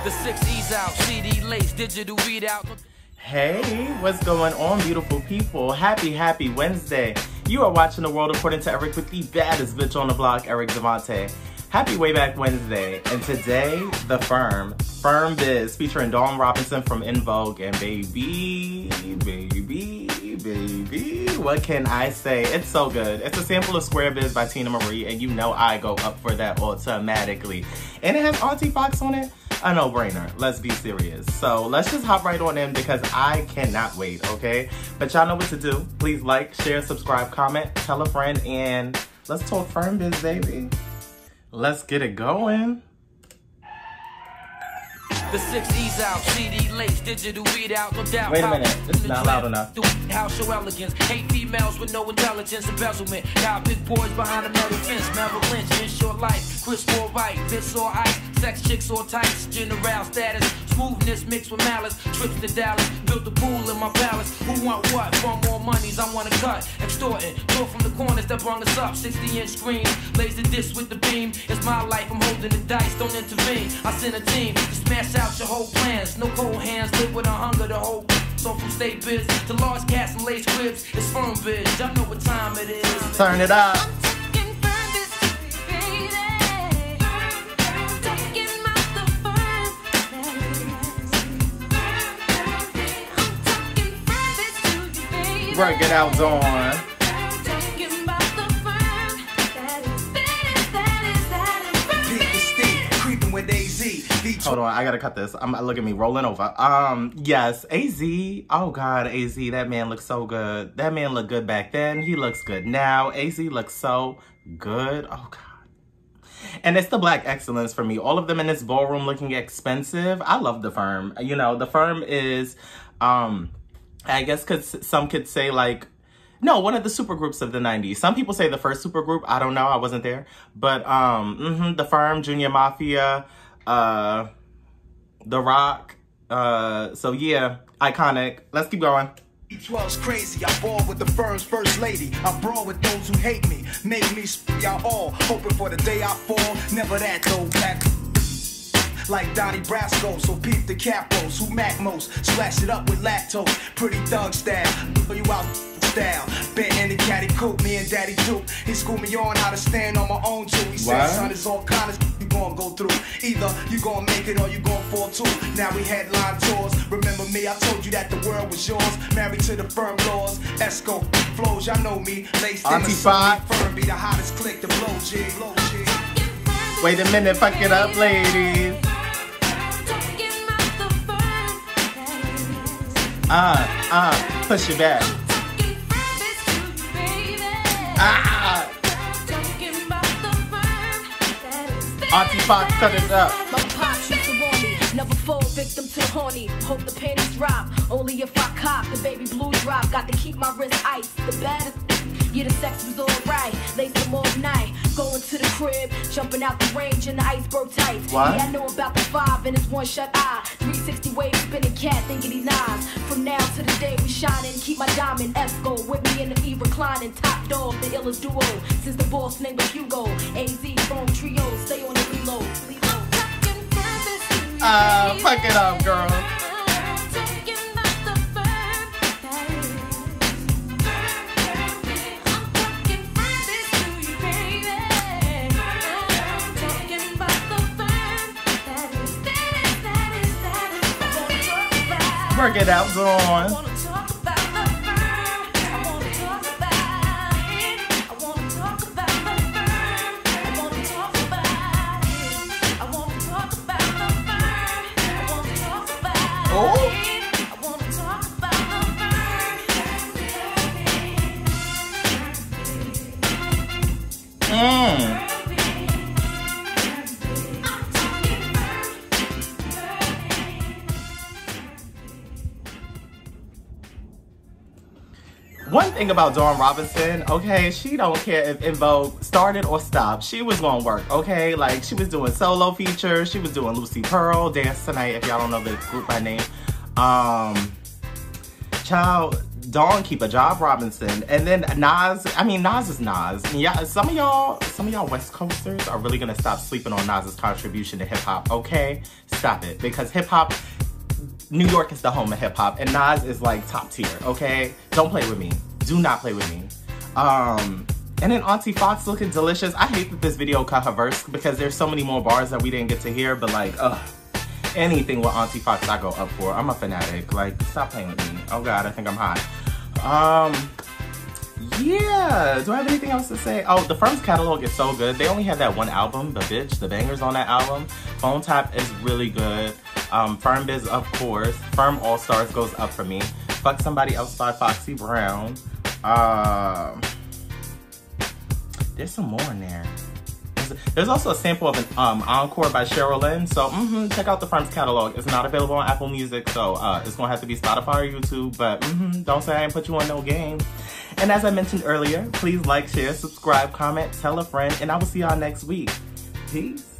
The 6E's out, CD lace, digital readout. Hey, what's going on, beautiful people? Happy Wednesday. You are watching The World According to Eric with the baddest bitch on the block, Eric Devante. Happy Way Back Wednesday. And today, The Firm Biz, featuring Dawn Robinson from En Vogue. And baby, what can I say? It's so good. It's a sample of Square Biz by Tina Marie, and you know I go up for that automatically. And it has Auntie Fox on it. A no-brainer. Let's be serious. So let's just hop right on in because I cannot wait, okay? But y'all know what to do. Please like, share, subscribe, comment, tell a friend, and let's talk Firm Biz, baby. Let's get it going. The 6E's out, CD lace, digital readout, no doubt. Wait a minute, this is not loud enough. House show elegance, hate females with no intelligence, embezzlement. Got big boys behind a metal fence, Merrill Lynch, in short life, Chris all right, this or ice, sex chicks or tights, general status, smoothness mixed with malice, trips to Dallas, built a pool in my palace. Who want what? Want more monies, I want to cut, extorting, draw from the corners that brung us up, 60-inch screen, laser disc with the beam. It's my life, I'm holding the dice, don't intervene. I send a team to smash out your whole plans. No cold hands, live with a hunger to hold. So from state biz to large cats and lace cribs, it's Firm Biz. Y'all know what time it is. Turn it up. Work it out, Dawn. Hold on, I gotta cut this. Look at me rolling over. Yes, AZ. Oh God, AZ. That man looks so good. That man looked good back then. He looks good now. AZ looks so good. Oh God. And it's the black excellence for me. All of them in this ballroom looking expensive. I love The Firm. You know, The Firm is, I guess, some could say like, no, one of the supergroups of the 90s. Some people say the first supergroup. I don't know. I wasn't there. But The Firm, Junior Mafia, The Rock. So yeah, iconic. Let's keep going. 12's crazy. I ball with the Firm's first lady. I brawl with those who hate me. Make me y'all all. Hoping for the day I fall. Never that though. Back like Donnie Brasco, so peep the capos who mac most. Splash it up with lactose. Pretty thug style. Put you out style. Bet in the caddy coupe, me and Daddy Duke. He schooled me on how to stand on my own too. He said, son, it's all kind of you gonna go through. Either you gonna make it or you gonna fall too. Now we headline tours. Remember me, I told you that the world was yours. Married to the firm laws. Esco flows, y'all know me. Laced in the sun, Firm be the hottest click, the blow jig. Wait a minute, fuck it up, ladies. Push it back. Auntie Fox, cut it up. My pops used to warn me, never fall victim to horny. Hope the panties drop, only if I cop. The baby blue drop, got to keep my wrist ice. The baddest, yeah, the sex was alright. Lace them all night, going to the crib, jumping out the range in the iceberg tights. What? Yeah, I know about the 5 and it's one shut eye. 360 wave spinning cat, thinking he knives. From now to the day we shining, keep my diamond Esco with me in the E reclining. Top dog, the illest duo, since the boss name was Hugo. AZ, Firm Trio, stay on the reload. Fuck it up, girl. Work it out, Dawn. One thing about Dawn Robinson, okay, she don't care if En Vogue started or stopped. She was gonna work, okay? Like, she was doing solo features. She was doing Lucy Pearl, Dance Tonight, if y'all don't know the group by name. Child, Dawn Keeper, Job Robinson, and then Nas. I mean, Nas is Nas. Yeah, some of y'all West Coasters are really gonna stop sleeping on Nas's contribution to hip hop. Okay, stop it, because hip hop, New York is the home of hip hop, and Nas is like top tier. Okay, don't play with me. Do not play with me. And then Auntie Fox looking delicious. I hate that this video cut her verse because there's so many more bars that we didn't get to hear, but like, anything with Auntie Fox I go up for. I'm a fanatic. Like, stop playing with me. Oh God, I think I'm hot. Yeah, do I have anything else to say? Oh, the Firm's catalog is so good. They only have that one album, but bitch, the bangers on that album. Phone Tap is really good. Firm Biz, of course. Firm All Stars goes up for me. Fuck Somebody Else by Foxy Brown. There's some more in there. There's also a sample of an Encore by Cheryl Lynn. So check out the Firm's catalog. It's not available on Apple Music, so it's gonna have to be Spotify or YouTube. But don't say I ain't put you on no game. And as I mentioned earlier, please like, share, subscribe, comment, tell a friend, and I will see y'all next week. Peace.